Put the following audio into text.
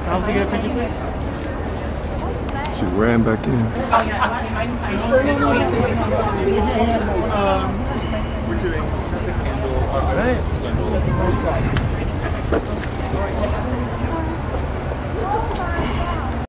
How's he get a picture, please? She ran back in. We're doing the candle.